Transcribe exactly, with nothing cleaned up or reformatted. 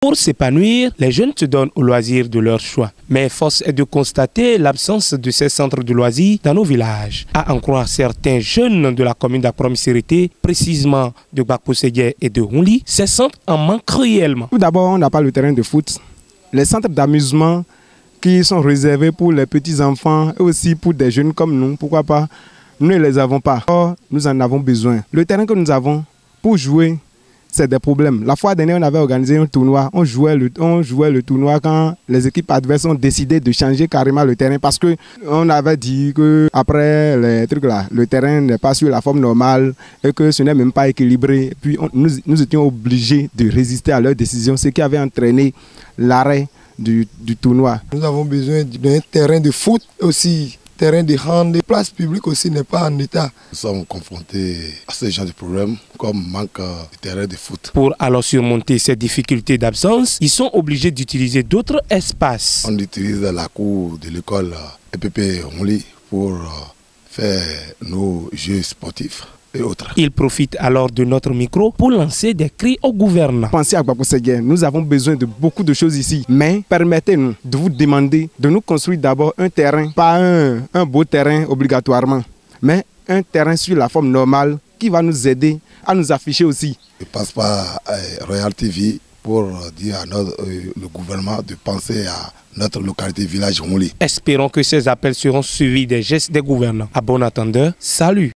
Pour s'épanouir, les jeunes se donnent au loisir de leur choix. Mais force est de constater l'absence de ces centres de loisirs dans nos villages. À en croire certains jeunes de la commune d'Akrom-Sérité, précisément de Bakpo-Ségué et de Honli, ces centres en manquent réellement. Tout d'abord, on n'a pas le terrain de foot. Les centres d'amusement qui sont réservés pour les petits-enfants et aussi pour des jeunes comme nous, pourquoi pas, nous ne les avons pas. Or, nous en avons besoin. Le terrain que nous avons pour jouer, c'est des problèmes. La fois dernière, on avait organisé un tournoi. On jouait le, on jouait le tournoi quand les équipes adverses ont décidé de changer carrément le terrain parce qu'on avait dit qu'après les trucs là, le terrain n'est pas sur la forme normale et que ce n'est même pas équilibré. Puis on, nous, nous étions obligés de résister à leurs décisions, ce qui avait entraîné l'arrêt du, du tournoi. Nous avons besoin d'un terrain de foot aussi. Terrain de hand, les places publiques aussi n'est pas en état. Nous sommes confrontés à ce genre de problèmes comme manque de terrain de foot. Pour alors surmonter ces difficultés d'absence, ils sont obligés d'utiliser d'autres espaces. On utilise la cour de l'école E P P Honli pour faire nos jeux sportifs et autres. Ils profitent alors de notre micro pour lancer des cris au gouvernement. Pensez à Bakpo-Ségué, nous avons besoin de beaucoup de choses ici, mais permettez-nous de vous demander de nous construire d'abord un terrain, pas un, un beau terrain obligatoirement, mais un terrain sur la forme normale qui va nous aider à nous afficher aussi. Je passe par Royal T V pour dire à notre, euh, le gouvernement de penser à notre localité village Honli. Espérons que ces appels seront suivis des gestes des gouvernants. À bon entendeur, salut!